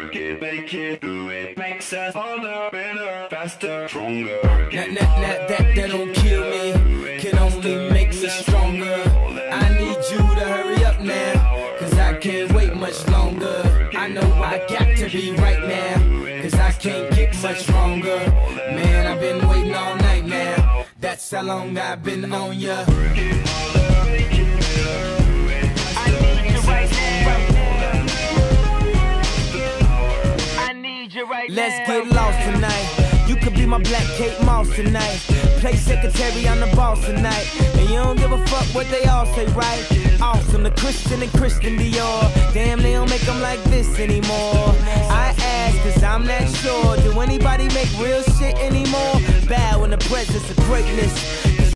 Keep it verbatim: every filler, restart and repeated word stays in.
Work it, make it, do it. Makes us harder, better, faster, stronger. That, that, that, that, that don't kill me, can only make me stronger. I need you to hurry up now, cause I can't wait much longer. I know I got to be right now, cause I can't get much stronger. Man, I've been waiting all night now, that's how long I've been on ya. Let's get lost tonight. You could be my black Kate Moss tonight. Play secretary, I'm the boss tonight. And you don't give a fuck what they all say, right? Awesome, the Christian and Christian Dior. Damn, they don't make them like this anymore. I ask, cause I'm not sure. Do anybody make real shit anymore? Bow in the presence of greatness.